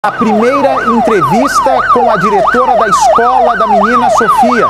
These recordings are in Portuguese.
A primeira entrevista com a diretora da escola da menina Sofia.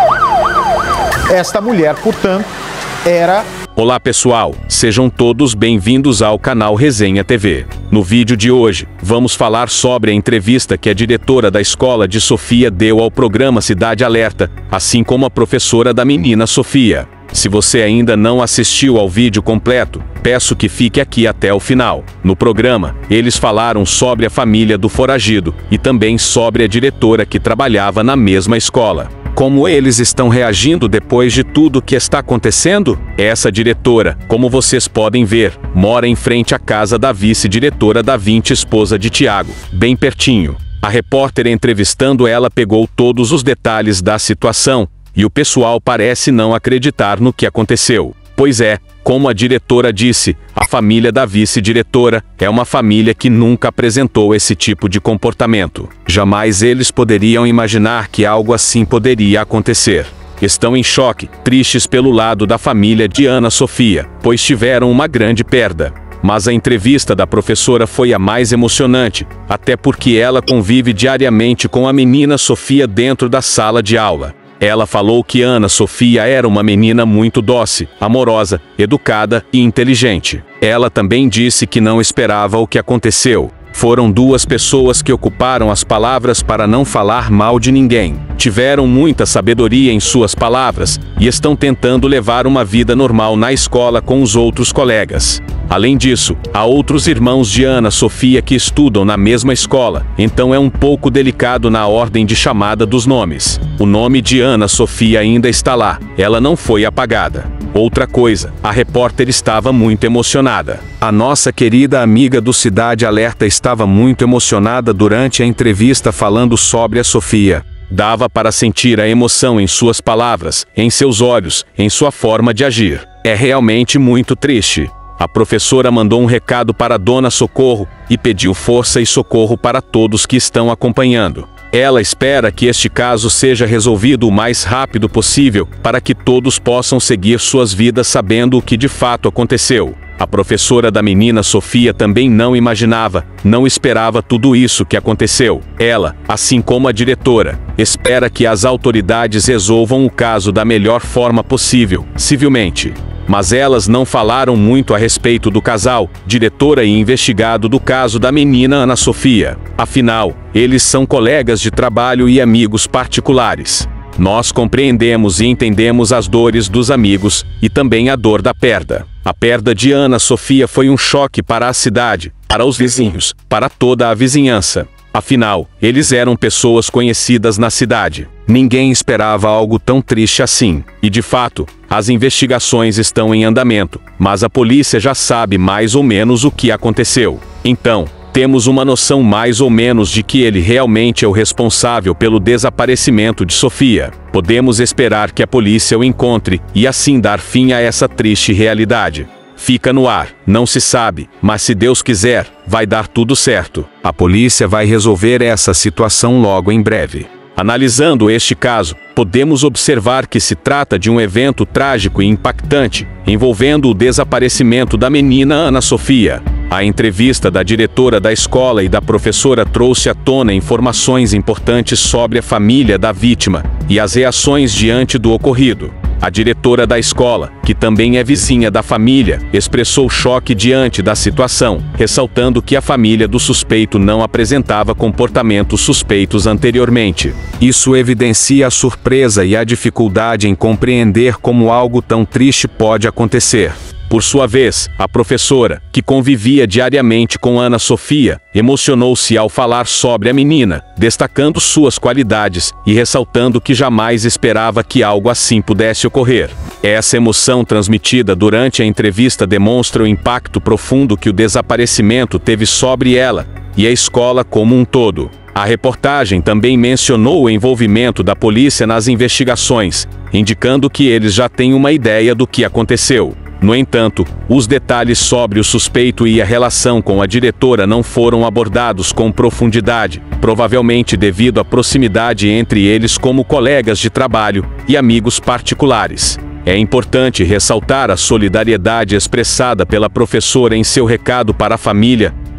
Esta mulher, portanto, era... Olá pessoal, sejam todos bem-vindos ao canal Resenha TV. No vídeo de hoje, vamos falar sobre a entrevista que a diretora da escola de Sofia deu ao programa Cidade Alerta, assim como a professora da menina Sofia. Se você ainda não assistiu ao vídeo completo, peço que fique aqui até o final. No programa, eles falaram sobre a família do foragido e também sobre a diretora que trabalhava na mesma escola. Como eles estão reagindo depois de tudo que está acontecendo? Essa diretora, como vocês podem ver, mora em frente à casa da vice-diretora da Vinci, esposa de Tiago, bem pertinho. A repórter entrevistando ela pegou todos os detalhes da situação, e o pessoal parece não acreditar no que aconteceu. Pois é, como a diretora disse, a família da vice-diretora é uma família que nunca apresentou esse tipo de comportamento. Jamais eles poderiam imaginar que algo assim poderia acontecer. Estão em choque, tristes pelo lado da família de Ana Sofia, pois tiveram uma grande perda. Mas a entrevista da professora foi a mais emocionante, até porque ela convive diariamente com a menina Sofia dentro da sala de aula. Ela falou que Ana Sofia era uma menina muito dócil, amorosa, educada e inteligente. Ela também disse que não esperava o que aconteceu. Foram duas pessoas que ocuparam as palavras para não falar mal de ninguém. Tiveram muita sabedoria em suas palavras e estão tentando levar uma vida normal na escola com os outros colegas. Além disso, há outros irmãos de Ana Sofia que estudam na mesma escola, então é um pouco delicado na ordem de chamada dos nomes. O nome de Ana Sofia ainda está lá, ela não foi apagada. Outra coisa, a repórter estava muito emocionada. A nossa querida amiga do Cidade Alerta estava muito emocionada durante a entrevista falando sobre a Sofia. Dava para sentir a emoção em suas palavras, em seus olhos, em sua forma de agir. É realmente muito triste. A professora mandou um recado para Dona Socorro e pediu força e socorro para todos que estão acompanhando. Ela espera que este caso seja resolvido o mais rápido possível para que todos possam seguir suas vidas sabendo o que de fato aconteceu. A professora da menina Sofia também não imaginava, não esperava tudo isso que aconteceu. Ela, assim como a diretora, espera que as autoridades resolvam o caso da melhor forma possível, civilmente. Mas elas não falaram muito a respeito do casal, diretora e investigado do caso da menina Ana Sofia. Afinal, eles são colegas de trabalho e amigos particulares. Nós compreendemos e entendemos as dores dos amigos e também a dor da perda. A perda de Ana Sofia foi um choque para a cidade, para os vizinhos, para toda a vizinhança. Afinal, eles eram pessoas conhecidas na cidade. Ninguém esperava algo tão triste assim. E de fato, as investigações estão em andamento, mas a polícia já sabe mais ou menos o que aconteceu. Então, temos uma noção mais ou menos de que ele realmente é o responsável pelo desaparecimento de Sofia. Podemos esperar que a polícia o encontre e assim dar fim a essa triste realidade. Fica no ar, não se sabe, mas se Deus quiser, vai dar tudo certo. A polícia vai resolver essa situação logo em breve. Analisando este caso, podemos observar que se trata de um evento trágico e impactante, envolvendo o desaparecimento da menina Ana Sofia. A entrevista da diretora da escola e da professora trouxe à tona informações importantes sobre a família da vítima e as reações diante do ocorrido. A diretora da escola, que também é vizinha da família, expressou choque diante da situação, ressaltando que a família do suspeito não apresentava comportamentos suspeitos anteriormente. Isso evidencia a surpresa e a dificuldade em compreender como algo tão triste pode acontecer. Por sua vez, a professora, que convivia diariamente com Ana Sofia, emocionou-se ao falar sobre a menina, destacando suas qualidades e ressaltando que jamais esperava que algo assim pudesse ocorrer. Essa emoção transmitida durante a entrevista demonstra o impacto profundo que o desaparecimento teve sobre ela e a escola como um todo. A reportagem também mencionou o envolvimento da polícia nas investigações, indicando que eles já têm uma ideia do que aconteceu. No entanto, os detalhes sobre o suspeito e a relação com a diretora não foram abordados com profundidade, provavelmente devido à proximidade entre eles como colegas de trabalho e amigos particulares. É importante ressaltar a solidariedade expressada pela professora em seu recado para a família,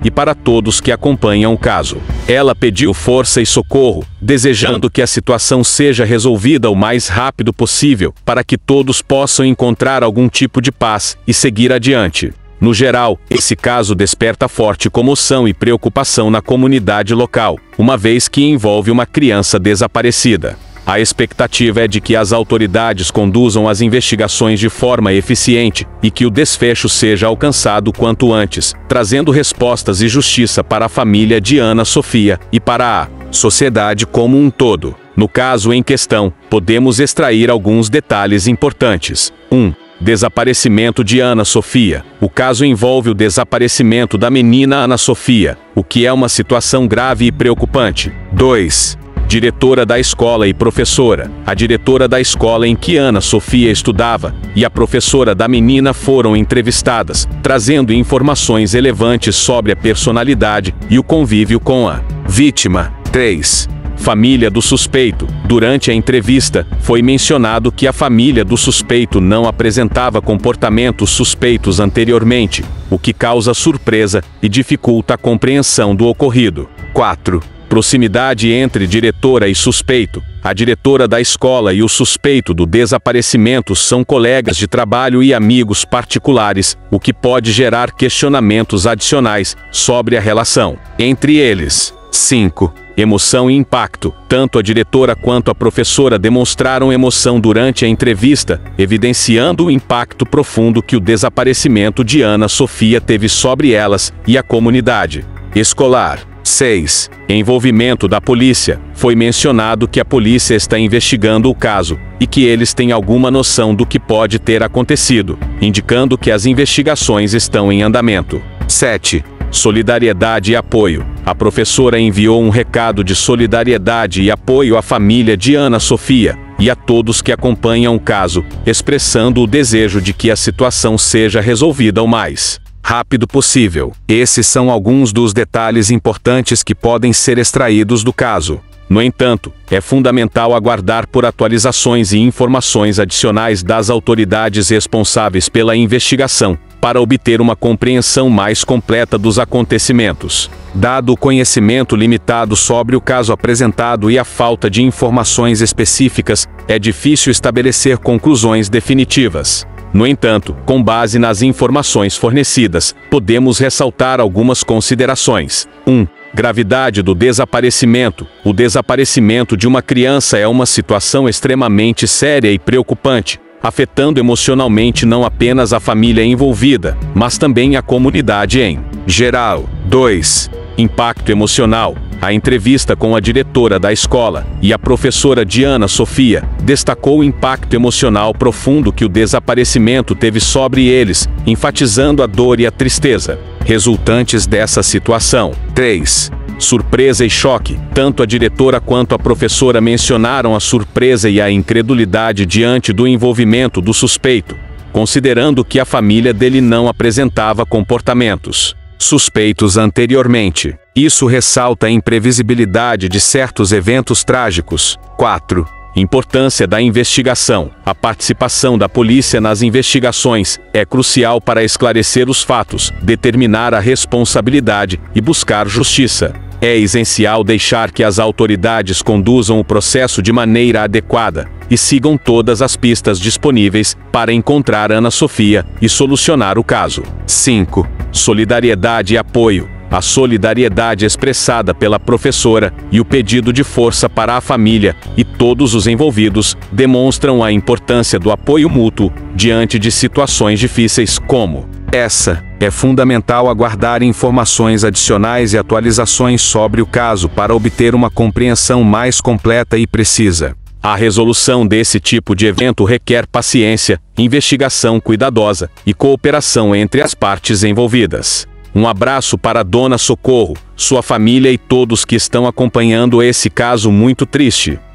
e para todos que acompanham o caso. Ela pediu força e socorro, desejando que a situação seja resolvida o mais rápido possível, para que todos possam encontrar algum tipo de paz e seguir adiante. No geral, esse caso desperta forte comoção e preocupação na comunidade local, uma vez que envolve uma criança desaparecida. A expectativa é de que as autoridades conduzam as investigações de forma eficiente e que o desfecho seja alcançado quanto antes, trazendo respostas e justiça para a família de Ana Sofia e para a sociedade como um todo. No caso em questão, podemos extrair alguns detalhes importantes. 1. Desaparecimento de Ana Sofia. O caso envolve o desaparecimento da menina Ana Sofia, o que é uma situação grave e preocupante. 2. Diretora da escola e professora. A diretora da escola em que Ana Sofia estudava e a professora da menina foram entrevistadas, trazendo informações relevantes sobre a personalidade e o convívio com a vítima. 3. Família do suspeito. Durante a entrevista, foi mencionado que a família do suspeito não apresentava comportamentos suspeitos anteriormente, o que causa surpresa e dificulta a compreensão do ocorrido. 4. Proximidade entre diretora e suspeito. A diretora da escola e o suspeito do desaparecimento são colegas de trabalho e amigos particulares, o que pode gerar questionamentos adicionais sobre a relação entre eles. 5. Emoção e impacto. Tanto a diretora quanto a professora demonstraram emoção durante a entrevista, evidenciando o impacto profundo que o desaparecimento de Ana Sofia teve sobre elas e a comunidade escolar. 6. Envolvimento da polícia. Foi mencionado que a polícia está investigando o caso e que eles têm alguma noção do que pode ter acontecido, indicando que as investigações estão em andamento. 7. Solidariedade e apoio. A professora enviou um recado de solidariedade e apoio à família de Ana Sofia e a todos que acompanham o caso, expressando o desejo de que a situação seja resolvida o mais rápido possível. Esses são alguns dos detalhes importantes que podem ser extraídos do caso. No entanto, é fundamental aguardar por atualizações e informações adicionais das autoridades responsáveis pela investigação, para obter uma compreensão mais completa dos acontecimentos. Dado o conhecimento limitado sobre o caso apresentado e a falta de informações específicas, é difícil estabelecer conclusões definitivas. No entanto, com base nas informações fornecidas, podemos ressaltar algumas considerações. 1. Gravidade do desaparecimento. O desaparecimento de uma criança é uma situação extremamente séria e preocupante, afetando emocionalmente não apenas a família envolvida, mas também a comunidade em geral. 2. Impacto emocional. A entrevista com a diretora da escola e a professora de Ana Sofia destacou o impacto emocional profundo que o desaparecimento teve sobre eles, enfatizando a dor e a tristeza resultantes dessa situação. 3. Surpresa e choque. Tanto a diretora quanto a professora mencionaram a surpresa e a incredulidade diante do envolvimento do suspeito, considerando que a família dele não apresentava comportamentos suspeitos anteriormente. Isso ressalta a imprevisibilidade de certos eventos trágicos. 4. Importância da investigação. A participação da polícia nas investigações é crucial para esclarecer os fatos, determinar a responsabilidade e buscar justiça. É essencial deixar que as autoridades conduzam o processo de maneira adequada e sigam todas as pistas disponíveis para encontrar Ana Sofia e solucionar o caso. 5. Solidariedade e apoio. A solidariedade expressada pela professora e o pedido de força para a família e todos os envolvidos demonstram a importância do apoio mútuo diante de situações difíceis como essa. É fundamental aguardar informações adicionais e atualizações sobre o caso para obter uma compreensão mais completa e precisa. A resolução desse tipo de evento requer paciência, investigação cuidadosa e cooperação entre as partes envolvidas. Um abraço para Dona Socorro, sua família e todos que estão acompanhando esse caso muito triste.